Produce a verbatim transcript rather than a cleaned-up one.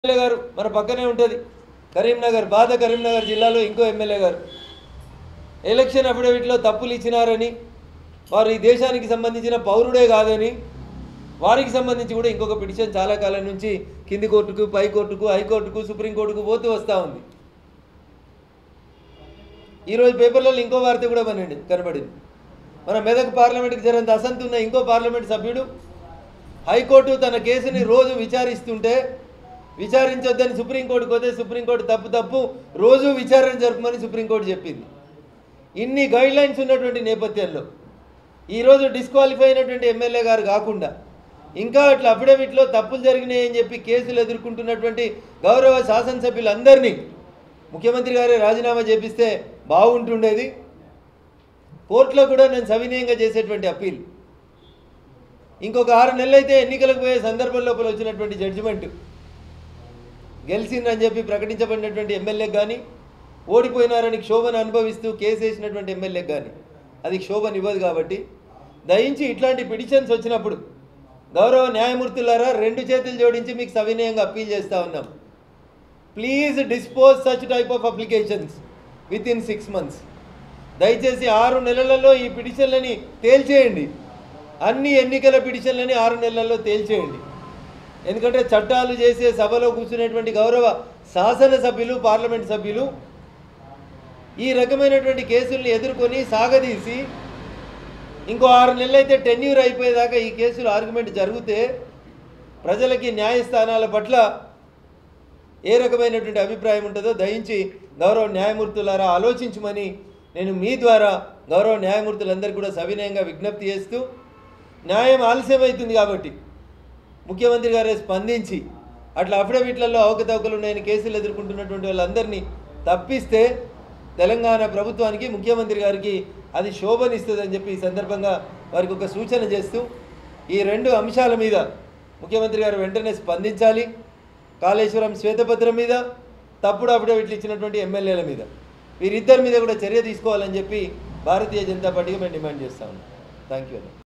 MLA గారు మన పక్కనే ఉంటుంది కరీంనగర్ బాధ కరీంనగర్ జిల్లాలో ఇంకో ఎమ్మెల్యే గారు ఎలక్షన్ అఫిడవిట్లో తప్పులు ఇచ్చినారని వారు ఈ దేశానికి సంబంధించిన పౌరుడే కాదని వారికి సంబంధించి కూడా ఇంకొక పిటిషన్ చాలా కాలం నుంచి కింది కోర్టుకు పై కోర్టుకు హైకోర్టుకు సుప్రీంకోర్టుకు పోతూ వస్తూ ఉంది. ఈరోజు పేపర్లలో ఇంకో వార్త కూడా పనండి కనబడింది. మన మెదక్ పార్లమెంట్కి జరంత అసంతు ఉన్న ఇంకో పార్లమెంట్ సభ్యుడు హైకోర్టు తన కేసుని రోజు విచారిస్తుంటే విచారించొద్దని సుప్రీంకోర్టుకు పోతే సుప్రీంకోర్టు తప్పు తప్పు రోజు విచారణ జరుపుమని సుప్రీంకోర్టు చెప్పింది. ఇన్ని గైడ్లైన్స్ ఉన్నటువంటి నేపథ్యంలో ఈరోజు డిస్క్వాలిఫై అయినటువంటి ఎమ్మెల్యే గారు కాకుండా ఇంకా అట్లా అఫిడవిట్లో తప్పులు జరిగినాయని చెప్పి కేసులు ఎదుర్కొంటున్నటువంటి గౌరవ శాసనసభ్యులందరినీ ముఖ్యమంత్రి గారే రాజీనామా చేపిస్తే బాగుంటుండేది. కోర్టులో కూడా నేను సవినయంగా చేసేటువంటి అప్పీల్, ఇంకొక ఆరు నెలలైతే ఎన్నికలకు పోయే సందర్భం లోపల వచ్చినటువంటి జడ్జిమెంట్ గెలిచిందని చెప్పి ప్రకటించబడినటువంటి ఎమ్మెల్యేకి కానీ ఓడిపోయినారని క్షోభను అనుభవిస్తూ కేసు వేసినటువంటి ఎమ్మెల్యేకి కానీ అది క్షోభను ఇవ్వదు. కాబట్టి దయించి ఇట్లాంటి పిటిషన్స్ వచ్చినప్పుడు గౌరవ న్యాయమూర్తులారా రెండు చేతులు జోడించి మీకు సవినయంగా అప్పీల్ చేస్తూ ఉన్నాం. Please dispose such type of applications within six months. దయచేసి ఆరు నెలలలో ఈ పిటిషన్లని తేల్చేయండి. అన్ని ఎన్నికల పిటిషన్లని ఆరు నెలల్లో తేల్చేయండి. ఎందుకంటే చట్టాలు చేసే సభలో కూర్చునేటువంటి గౌరవ శాసనసభ్యులు పార్లమెంట్ సభ్యులు ఈ రకమైనటువంటి కేసుల్ని ఎదుర్కొని సాగదీసి ఇంకో ఆరు నెలలైతే టెన్యూర్ అయిపోయేదాకా ఈ కేసులు ఆర్గ్యుమెంట్ జరిగితే ప్రజలకి న్యాయస్థానాల పట్ల ఏ రకమైనటువంటి అభిప్రాయం ఉంటుందో దయించి గౌరవ న్యాయమూర్తులారా ఆలోచించమని నేను మీ ద్వారా గౌరవ న్యాయమూర్తులందరికీ కూడా సవినయంగా విజ్ఞప్తి చేస్తూ, న్యాయం ఆలస్యమవుతుంది కాబట్టి ముఖ్యమంత్రి గారే స్పందించి అట్లా అఫిడవిట్లలో అవకతవకలు ఉన్నాయని కేసులు ఎదుర్కొంటున్నటువంటి వాళ్ళందరినీ తప్పిస్తే తెలంగాణ ప్రభుత్వానికి ముఖ్యమంత్రి గారికి అది శోభనిస్తుందని చెప్పి ఈ సందర్భంగా వారికి ఒక సూచన చేస్తూ ఈ రెండు అంశాల మీద ముఖ్యమంత్రి గారు వెంటనే స్పందించాలి. కాళేశ్వరం శ్వేతపత్రం మీద, తప్పుడు అఫిడవిట్లు ఇచ్చినటువంటి ఎమ్మెల్యేల మీద, వీరిద్దరి మీద కూడా చర్య తీసుకోవాలని చెప్పి భారతీయ జనతా పార్టీగా మేము డిమాండ్ చేస్తా ఉన్నాం. Thank you.